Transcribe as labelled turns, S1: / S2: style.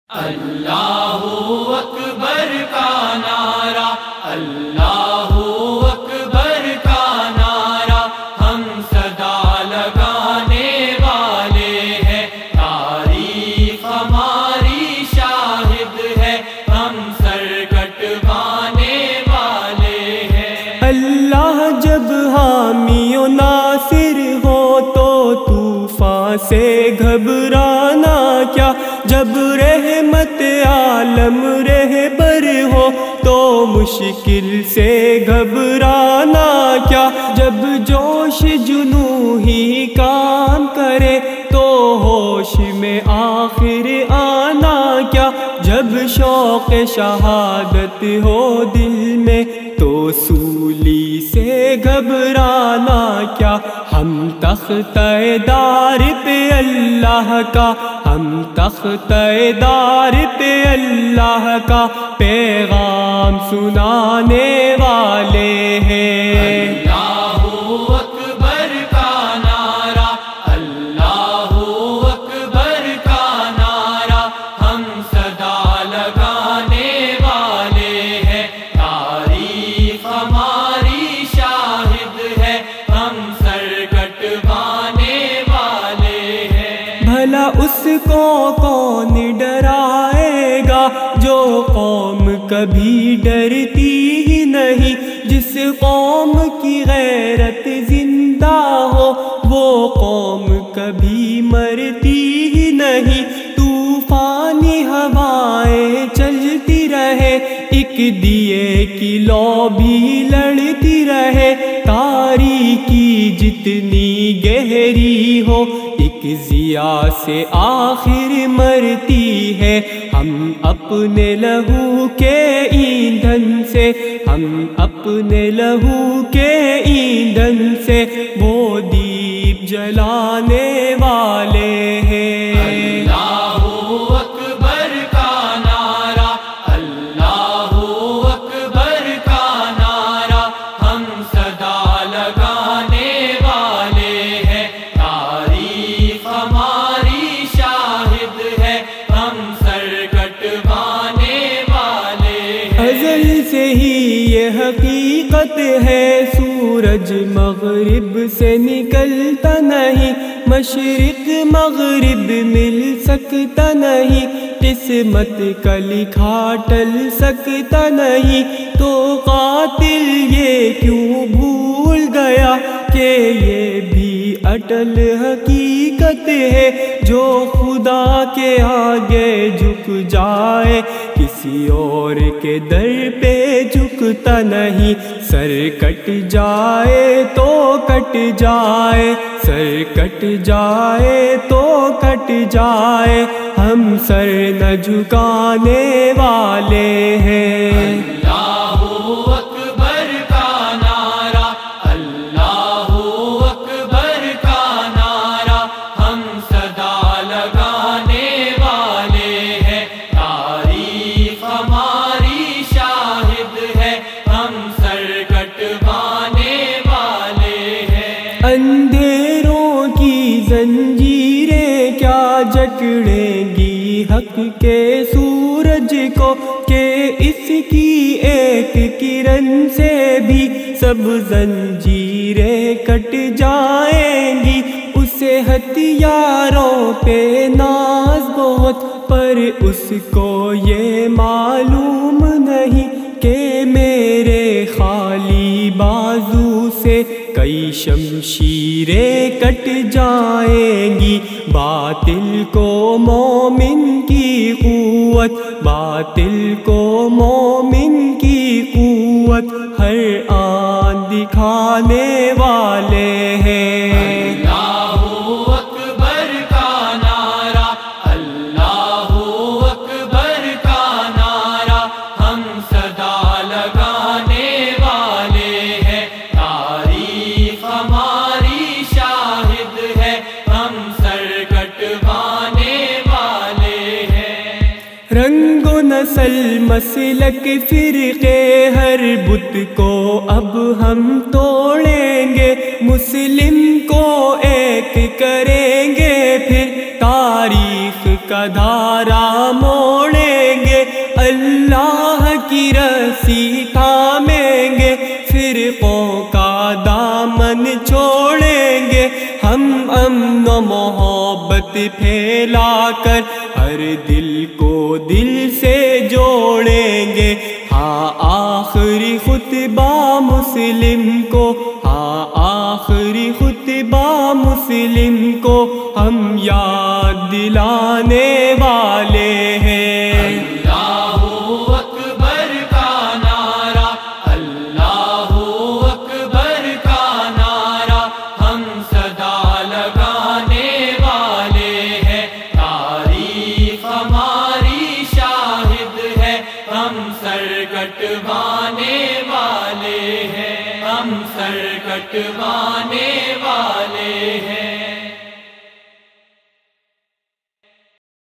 S1: اللہ اکبر کا نعرہ، اللہ اکبر کا نعرہ، ہم صدا لگانے والے ہیں، تاریخ ہماری شاہد ہے، ہم سر کٹوانے والے ہیں۔
S2: اللہ جب حامی و ناصر ہو تو طوفان سے گھبرانا کیا، جب رحمت عالم رہبر ہو تو مشکل سے گھبرانا کیا، جب جوش جنوں ہی کام کرے تو ہوش میں آخر آنا کیا، جب شوق شہادت ہو دل میں تو سولی سے گھبرانا کیا، ہم تختۂ دار پہ اللہ کا، ہم تختۂ دار پہ اللہ کا پیغام سنانے والے ہیں۔
S1: اللہ اکبر کا نعرہ، اللہ اکبر کا نعرہ، ہم صدا لگانے والے ہیں، تاریخ ہماری شاہد ہے، ہم سر کٹوانے والے ہیں۔
S2: بھلا اس کو کون ڈرائے گا جو قوم کبھی ڈرتی ہی نہیں، جس قوم کی غیرت زندہ ہو وہ قوم کبھی مرتی ہی نہیں، طوفانی ہوائیں چلتی رہے، ایک دیے کی لو بھی لڑتی رہے، تاریکی جتنی گہری ہو ایک ضیا سے آخر مرتی ہے، ہم اپنے لہو کے ایندھن سے، ہم اپنے لہو کے ایندھن سے وہ دیپ جلانے والے ہیں۔
S1: اللہ اکبر کا نعرہ، اللہ اکبر کا نعرہ، ہم صدا لگانے والے ہیں، تاریخ ہماری شاہد ہے، ہم سر کٹوانے والے ہیں۔
S2: ازل سے ہی یہ حقیقت ہے، سورج مغرب سے نکلتا نہیں، مشرق مغرب مل سکتا نہیں، قسمت کا لکھا ٹل سکتا نہیں، تو قاتل یہ کیوں بھول گیا کہ یہ بھی اٹل حقیقت ہے، جو خدا کے آگے جھک جائے کسی اور کے در پہ جھکتا نہیں، سر کٹ جائے تو کٹ جائے، سر کٹ جائے تو کٹ جائے، ہم سر نہ جھکانے والے ہیں۔
S1: اللہ اکبر کا نعرہ، اللہ اکبر کا نعرہ، ہم صدا لگانے والے ہیں، تاریخ ہماری شاہد ہے، ہم سر کٹوانے والے ہیں۔
S2: اندھیروں کی زنجیریں کیا جکڑیں گی حق کے سورج کو، کہ اس کی ایک کرن سے بھی سب زنجیریں کٹ جائیں گی، اسے ہتھیاروں پہ ناز بہت، پر اس کو یہ معلوم نہیں کہ میرے خالی بازو سے کئی شمشیریں کٹ جائیں گی، باطل کو مومن کی قوت، باطل کو مومن کی قوت ہر آن دکھانے والے ہیں۔
S1: اللہ اکبر کا نعرہ، اللہ اکبر کا نعرہ، ہم صدا لگانے والے ہیں، تاریخ ہماری شاہد ہے، ہم سر کٹوانے والے ہیں۔
S2: رنگ و نسل مسلک فرقے ہر بت کو اب ہم توڑیں گے، مسلم کو ایک کریں گے، پھر تاریخ کا دھارا موڑ رسی تھامیں گے، فرقوں کا دامن چھوڑیں گے، ہم امن و محبت پھیلا کر ہر دل کو دل سے جوڑیں گے۔ ہاں آخری خطبہ مسلم کو، ہاں آخری خطبہ مسلم کو ہم یاد دلانے والے ہیں۔
S1: اللہ اکبر کا نعرہ، اللہ اکبر کا نعرہ، ہم صدا لگانے والے ہیں۔ تاریخ ہماری شاہد ہے، ہم سر کٹوانے والے ہیں، ہم سر کٹوانے والے ہیں۔